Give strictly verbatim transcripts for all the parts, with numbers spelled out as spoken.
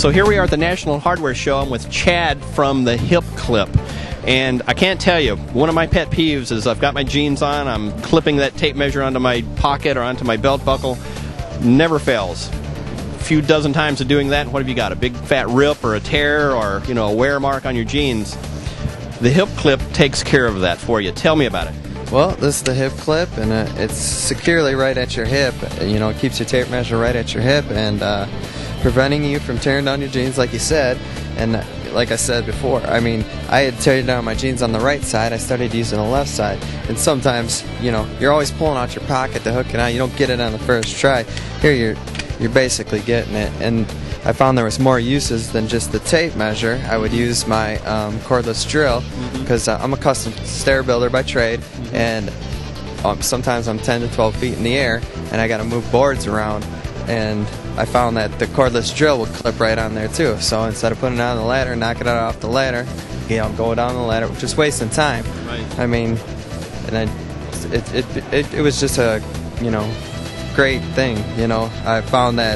So here we are at the National Hardware Show. I'm with Chad from the Hip Clip. And I can't tell you, one of my pet peeves is I've got my jeans on, I'm clipping that tape measure onto my pocket or onto my belt buckle. Never fails. A few dozen times of doing that, and what have you got? A big fat rip or a tear or, you know, a wear mark on your jeans. The Hip Clip takes care of that for you. Tell me about it. Well, this is the Hip Clip, and uh, it's securely right at your hip. You know, it keeps your tape measure right at your hip, and uh, preventing you from tearing down your jeans, like you said. And uh, like I said before, I mean, I had teared down my jeans on the right side. I started using the left side, and sometimes, you know, you're always pulling out your pocket to hook it out. You don't get it on the first try. Here, you're you're basically getting it, and I found there was more uses than just the tape measure. I would use my um, cordless drill because mm-hmm. uh, I'm a custom stair builder by trade, mm-hmm. and um, sometimes I'm ten to twelve feet in the air, and I got to move boards around, and I found that the cordless drill would clip right on there too. So instead of putting it on the ladder, knocking it off the ladder, you know, go down the ladder, just wasting time. Right. I mean, and I, it, it it it was just a, you know, great thing. You know, I found that.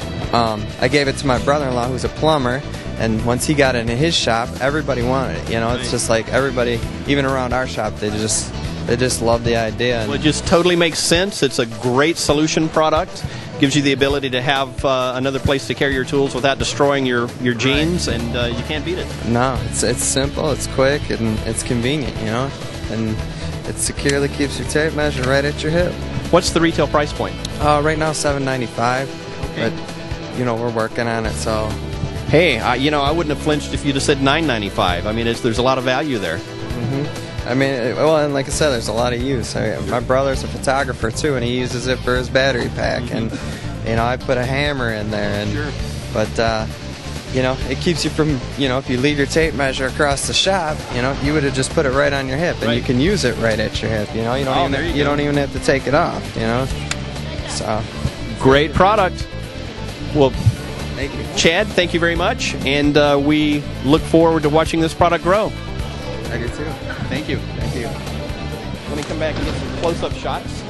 Um, I gave it to my brother-in-law, who's a plumber, and once he got it in his shop, everybody wanted it. You know, it's just like everybody, even around our shop, they just they just love the idea. Well, it just totally makes sense. It's a great solution product. Gives you the ability to have uh, another place to carry your tools without destroying your your jeans, right. and uh, you can't beat it. No, it's it's simple, it's quick, and it's convenient. You know, and it securely keeps your tape measure right at your hip. What's the retail price point? Uh, right now, seven ninety-five. Okay. But you know, we're working on it, so. Hey, I, you know, I wouldn't have flinched if you'd have said nine ninety-five. I mean, it's, there's a lot of value there. Mm-hmm. I mean, it, well, and like I said, there's a lot of use. I, my brother's a photographer too, and he uses it for his battery pack. Mm-hmm. And you know, I put a hammer in there, and sure. but uh, you know, it keeps you from, you know, if you leave your tape measure across the shop, you know, you would have just put it right on your hip, and right. you can use it right at your hip. You know, you don't oh, even you, you don't even have to take it off. You know, so great product. Well. Thank you. Chad, thank you very much, and uh, we look forward to watching this product grow. I do too. Thank you. Thank you. Let me come back and get some close-up shots.